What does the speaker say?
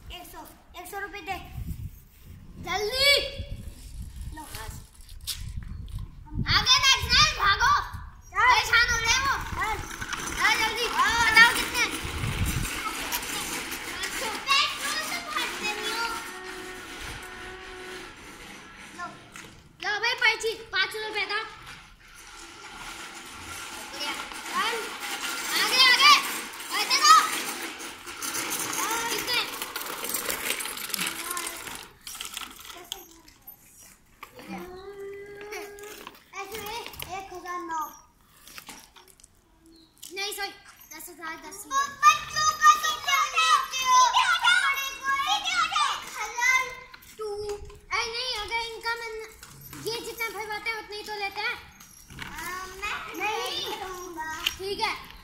100 रुपए दे जल्दी। लो आगे नेक्स्ट भागो, परेशान हो रहे हो। जल्दी बताओ कितने। लो भाई पर्ची 5 रुपए का। आगे आगे बढ़ते रहो। कितने? ऐसे 1009 नहीं सॉरी 10,000 बच्चों का कितना नहीं, अगर इनका मन ये जितना भरवाते हैं उतने ही तो लेते हैं। मैं नहीं दूंगा। ठीक है।